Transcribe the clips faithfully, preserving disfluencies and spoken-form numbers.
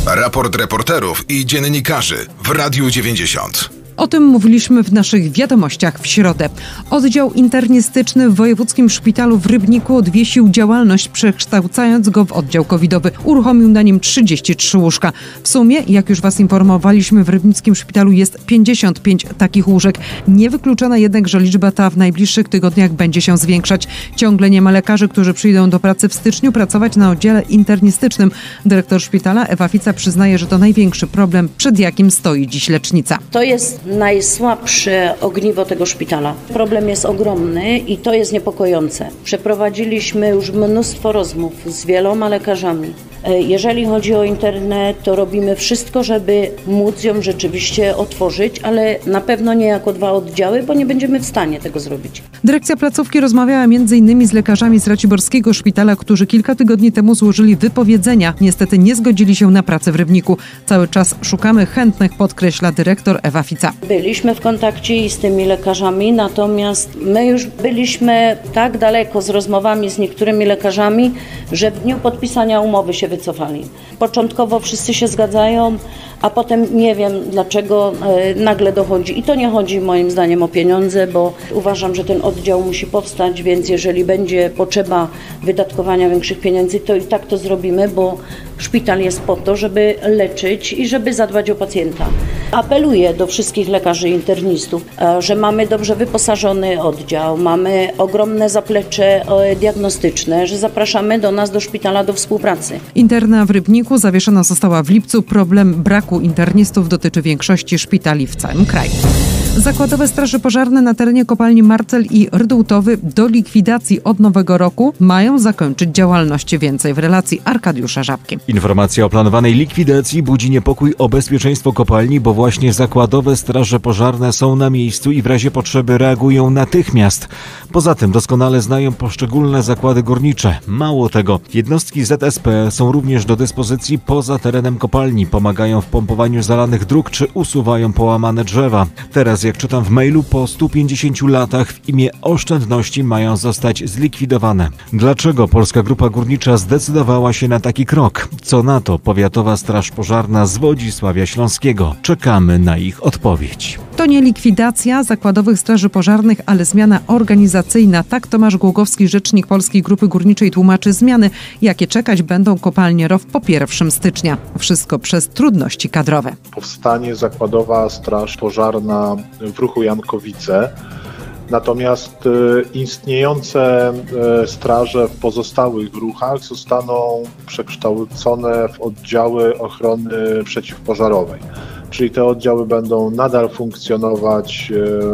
Raport reporterów i dziennikarzy w Radiu dziewięćdziesiąt. O tym mówiliśmy w naszych wiadomościach w środę. Oddział internistyczny w Wojewódzkim Szpitalu w Rybniku odwiesił działalność, przekształcając go w oddział covidowy. Uruchomił na nim trzydzieści trzy łóżka. W sumie, jak już Was informowaliśmy, w Rybnickim Szpitalu jest pięćdziesiąt pięć takich łóżek. Niewykluczona jednak, że liczba ta w najbliższych tygodniach będzie się zwiększać. Ciągle nie ma lekarzy, którzy przyjdą do pracy w styczniu pracować na oddziale internistycznym. Dyrektor szpitala Ewa Fica przyznaje, że to największy problem, przed jakim stoi dziś lecznica. To jest najsłabsze ogniwo tego szpitala. Problem jest ogromny i to jest niepokojące. Przeprowadziliśmy już mnóstwo rozmów z wieloma lekarzami. Jeżeli chodzi o internet, to robimy wszystko, żeby móc ją rzeczywiście otworzyć, ale na pewno nie jako dwa oddziały, bo nie będziemy w stanie tego zrobić. Dyrekcja placówki rozmawiała między innymi z lekarzami z Raciborskiego Szpitala, którzy kilka tygodni temu złożyli wypowiedzenia. Niestety nie zgodzili się na pracę w Rybniku. Cały czas szukamy chętnych, podkreśla dyrektor Ewa Fica. Byliśmy w kontakcie i z tymi lekarzami, natomiast my już byliśmy tak daleko z rozmowami z niektórymi lekarzami, że w dniu podpisania umowy się wycofali. Początkowo wszyscy się zgadzają, a potem nie wiem dlaczego e, nagle dochodzi. I to nie chodzi moim zdaniem o pieniądze, bo uważam, że ten oddział musi powstać, więc jeżeli będzie potrzeba wydatkowania większych pieniędzy, to i tak to zrobimy, bo szpital jest po to, żeby leczyć i żeby zadbać o pacjenta. Apeluję do wszystkich lekarzy internistów, e, że mamy dobrze wyposażony oddział, mamy ogromne zaplecze e, diagnostyczne, że zapraszamy do nas do szpitala do współpracy. Interna w Rybniku zawieszona została w lipcu. Problem braku internistów dotyczy większości szpitali w całym kraju. Zakładowe straże pożarne na terenie kopalni Marcel i Rydultowy do likwidacji od nowego roku mają zakończyć działalność. Więcej w relacji Arkadiusza Żabki. Informacja o planowanej likwidacji budzi niepokój o bezpieczeństwo kopalni, bo właśnie zakładowe straże pożarne są na miejscu i w razie potrzeby reagują natychmiast. Poza tym doskonale znają poszczególne zakłady górnicze. Mało tego, jednostki Z S P są również do dyspozycji poza terenem kopalni. Pomagają w pompowaniu zalanych dróg czy usuwają połamane drzewa. Teraz, jak czytam w mailu, po stu pięćdziesięciu latach w imię oszczędności mają zostać zlikwidowane. Dlaczego Polska Grupa Górnicza zdecydowała się na taki krok? Co na to Powiatowa Straż Pożarna z Wodzisławia Śląskiego? Czekamy na ich odpowiedź. To nie likwidacja zakładowych straży pożarnych, ale zmiana organizacyjna. Tak Tomasz Głogowski, rzecznik Polskiej Grupy Górniczej, tłumaczy zmiany, jakie czekać będą kopalnie R O W po pierwszego stycznia. Wszystko przez trudności kadrowe. Powstanie zakładowa straż pożarna w ruchu Jankowice. Natomiast istniejące straże w pozostałych ruchach zostaną przekształcone w oddziały ochrony przeciwpożarowej. Czyli te oddziały będą nadal funkcjonować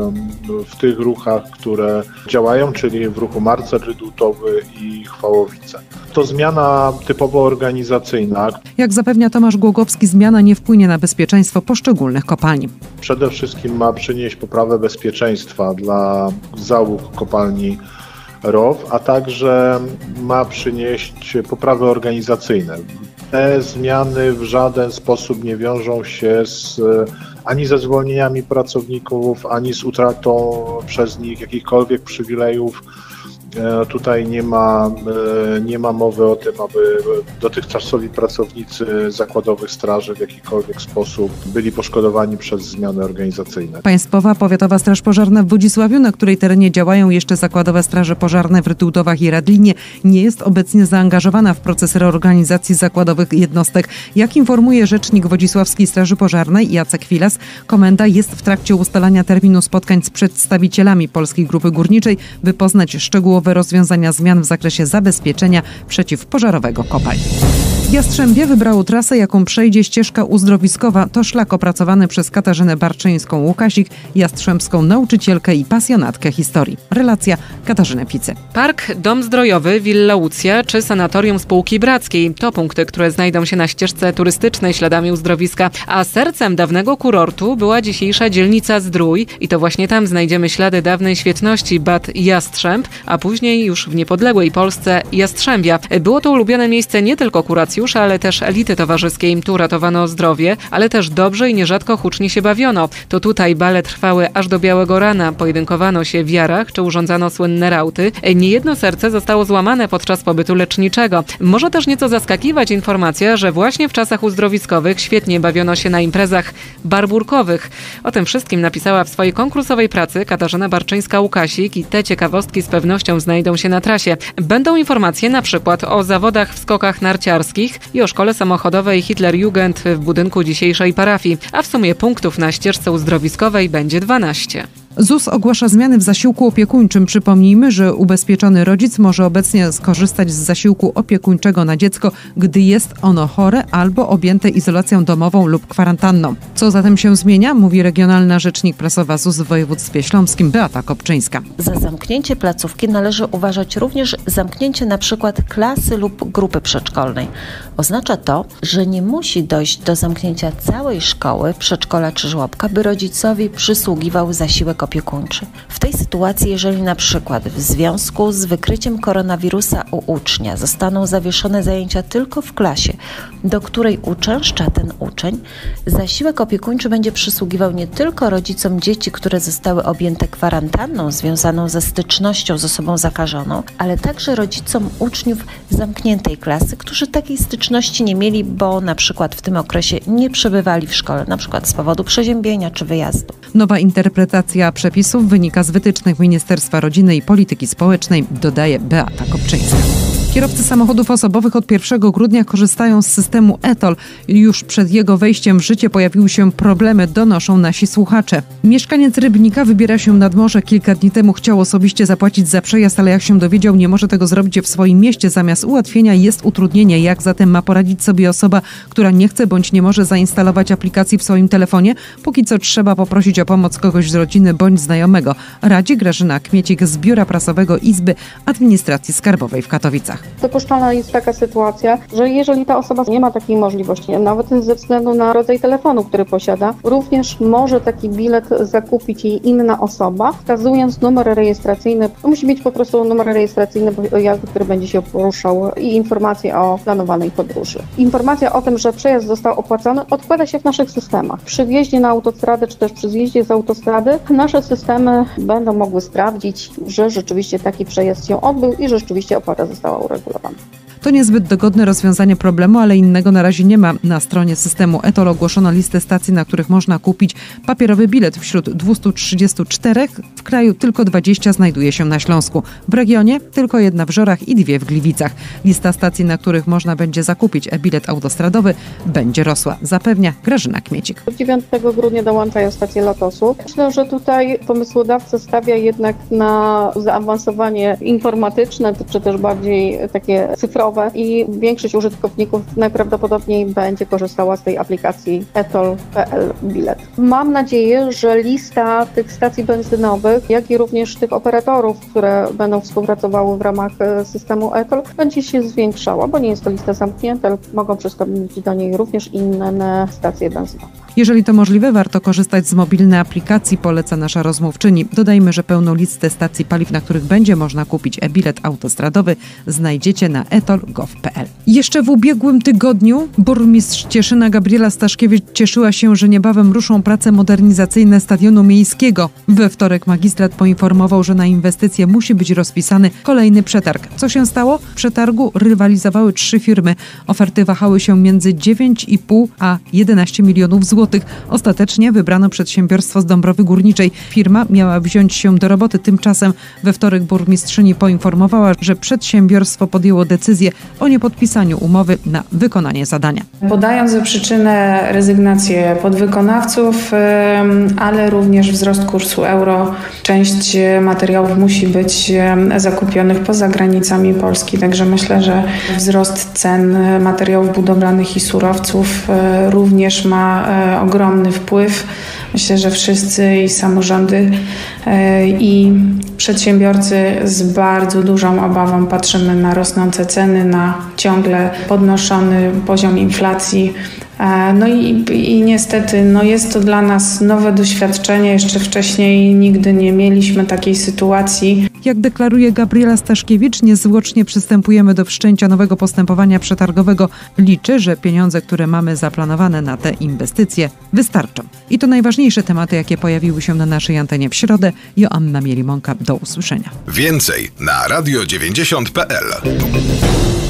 w tych ruchach, które działają, czyli w ruchu Marcel, Rydultowy i Chwałowice. To zmiana typowo organizacyjna. Jak zapewnia Tomasz Głogowski, zmiana nie wpłynie na bezpieczeństwo poszczególnych kopalni. Przede wszystkim ma przynieść poprawę bezpieczeństwa dla załóg kopalni R O W, a także ma przynieść poprawy organizacyjne. Te zmiany w żaden sposób nie wiążą się z, ani ze zwolnieniami pracowników, ani z utratą przez nich jakichkolwiek przywilejów. Tutaj nie ma, nie ma mowy o tym, aby dotychczasowi pracownicy zakładowych straży w jakikolwiek sposób byli poszkodowani przez zmiany organizacyjne. Państwowa Powiatowa Straż Pożarna w Wodzisławiu, na której terenie działają jeszcze zakładowe straże pożarne w Rydułtowach i Radlinie, nie jest obecnie zaangażowana w proces reorganizacji zakładowych jednostek. Jak informuje rzecznik Wodzisławskiej Straży Pożarnej Jacek Filas, komenda jest w trakcie ustalania terminu spotkań z przedstawicielami Polskiej Grupy Górniczej, by poznać szczegółowe rozwiązania zmian w zakresie zabezpieczenia przeciwpożarowego kopalń. Jastrzębie wybrało trasę, jaką przejdzie ścieżka uzdrowiskowa. To szlak opracowany przez Katarzynę Barczyńską-Łukasik, jastrzębską nauczycielkę i pasjonatkę historii. Relacja Katarzyny Ficy. Park, dom zdrojowy, Villa Łucja czy sanatorium Spółki Brackiej to punkty, które znajdą się na ścieżce turystycznej śladami uzdrowiska. A sercem dawnego kurortu była dzisiejsza dzielnica Zdrój i to właśnie tam znajdziemy ślady dawnej świetności Bad Jastrząb, a później już w niepodległej Polsce Jastrzębia. Było to ulubione miejsce nie tylko kuracji licencjusze, ale też elity towarzyskiej. Tu ratowano zdrowie, ale też dobrze i nierzadko hucznie się bawiono. To tutaj bale trwały aż do białego rana. Pojedynkowano się w jarach, czy urządzano słynne rauty. Niejedno serce zostało złamane podczas pobytu leczniczego. Może też nieco zaskakiwać informacja, że właśnie w czasach uzdrowiskowych świetnie bawiono się na imprezach barburkowych. O tym wszystkim napisała w swojej konkursowej pracy Katarzyna Barczyńska-Łukasik i te ciekawostki z pewnością znajdą się na trasie. Będą informacje na przykład o zawodach w skokach narciarskich i o szkole samochodowej Hitlerjugend w budynku dzisiejszej parafii, a w sumie punktów na ścieżce uzdrowiskowej będzie dwanaście. Z U S ogłasza zmiany w zasiłku opiekuńczym. Przypomnijmy, że ubezpieczony rodzic może obecnie skorzystać z zasiłku opiekuńczego na dziecko, gdy jest ono chore albo objęte izolacją domową lub kwarantanną. Co zatem się zmienia? Mówi regionalna rzecznik prasowa Z U S w województwie śląskim Beata Kopczyńska. Za zamknięcie placówki należy uważać również zamknięcie na przykład klasy lub grupy przedszkolnej. Oznacza to, że nie musi dojść do zamknięcia całej szkoły, przedszkola czy żłobka, by rodzicowi przysługiwał zasiłek opiekuńczy. W tej sytuacji, jeżeli na przykład w związku z wykryciem koronawirusa u ucznia zostaną zawieszone zajęcia tylko w klasie, do której uczęszcza ten uczeń, zasiłek opiekuńczy będzie przysługiwał nie tylko rodzicom dzieci, które zostały objęte kwarantanną związaną ze stycznością z osobą zakażoną, ale także rodzicom uczniów zamkniętej klasy, którzy takiej styczności nie mieli, bo na przykład w tym okresie nie przebywali w szkole, na przykład z powodu przeziębienia czy wyjazdu. Nowa interpretacja przepisów wynika z wytycznych Ministerstwa Rodziny i Polityki Społecznej, dodaje Beata Kopczyńska. Kierowcy samochodów osobowych od pierwszego grudnia korzystają z systemu e tol. Już przed jego wejściem w życie pojawiły się problemy, donoszą nasi słuchacze. Mieszkaniec Rybnika wybiera się nad morze. Kilka dni temu chciał osobiście zapłacić za przejazd, ale jak się dowiedział, nie może tego zrobić w swoim mieście. Zamiast ułatwienia jest utrudnienie. Jak zatem ma poradzić sobie osoba, która nie chce bądź nie może zainstalować aplikacji w swoim telefonie? Póki co trzeba poprosić o pomoc kogoś z rodziny bądź znajomego. Radzi Grażyna Kmiecik z Biura Prasowego Izby Administracji Skarbowej w Katowicach. Dopuszczalna jest taka sytuacja, że jeżeli ta osoba nie ma takiej możliwości, nawet ze względu na rodzaj telefonu, który posiada, również może taki bilet zakupić jej inna osoba, wskazując numer rejestracyjny. To musi mieć po prostu numer rejestracyjny pojazdu, który będzie się poruszał i informacje o planowanej podróży. Informacja o tym, że przejazd został opłacony, odkłada się w naszych systemach. Przy wjeździe na autostradę, czy też przy zjeździe z autostrady, nasze systemy będą mogły sprawdzić, że rzeczywiście taki przejazd się odbył i że rzeczywiście opłata została uregulowana. To niezbyt dogodne rozwiązanie problemu, ale innego na razie nie ma. Na stronie systemu e tol ogłoszono listę stacji, na których można kupić papierowy bilet. Wśród dwustu trzydziestu czterech w kraju tylko dwadzieścia znajduje się na Śląsku. W regionie tylko jedna w Żorach i dwie w Gliwicach. Lista stacji, na których można będzie zakupić e-bilet autostradowy, będzie rosła, zapewnia Grażyna Kmiecik. dziewiątego grudnia dołączają stacje Lotosu. Myślę, że tutaj pomysłodawca stawia jednak na zaawansowanie informatyczne, czy też bardziej takie cyfrowe i większość użytkowników najprawdopodobniej będzie korzystała z tej aplikacji e tol kropka p l bilet. Mam nadzieję, że lista tych stacji benzynowych, jak i również tych operatorów, które będą współpracowały w ramach systemu e tol, będzie się zwiększała, bo nie jest to lista zamknięta, mogą przystąpić do niej również inne stacje benzynowe. Jeżeli to możliwe, warto korzystać z mobilnej aplikacji, poleca nasza rozmówczyni. Dodajmy, że pełną listę stacji paliw, na których będzie można kupić e-bilet autostradowy, znajdziecie na e tol kropka gov kropka p l. Jeszcze w ubiegłym tygodniu burmistrz Cieszyna Gabriela Staszkiewicz cieszyła się, że niebawem ruszą prace modernizacyjne stadionu miejskiego. We wtorek magistrat poinformował, że na inwestycje musi być rozpisany kolejny przetarg. Co się stało? W przetargu rywalizowały trzy firmy. Oferty wahały się między dziewięć i pół a jedenaście milionów złotych. Ostatecznie wybrano przedsiębiorstwo z Dąbrowy Górniczej. Firma miała wziąć się do roboty. Tymczasem we wtorek burmistrzyni poinformowała, że przedsiębiorstwo podjęło decyzję o niepodpisaniu umowy na wykonanie zadania. Podając za przyczynę rezygnację podwykonawców, ale również wzrost kursu euro, część materiałów musi być zakupionych poza granicami Polski. Także myślę, że wzrost cen materiałów budowlanych i surowców również ma ogromny wpływ. Myślę, że wszyscy i samorządy i przedsiębiorcy z bardzo dużą obawą patrzymy na rosnące ceny, na ciągle podnoszony poziom inflacji, No i, i niestety no jest to dla nas nowe doświadczenie. Jeszcze wcześniej nigdy nie mieliśmy takiej sytuacji. Jak deklaruje Gabriela Staszkiewicz, niezwłocznie przystępujemy do wszczęcia nowego postępowania przetargowego. Liczy, że pieniądze, które mamy zaplanowane na te inwestycje, wystarczą. I to najważniejsze tematy, jakie pojawiły się na naszej antenie w środę. Joanna Mielimonka, do usłyszenia. Więcej na radio dziewięćdziesiąt kropka p l.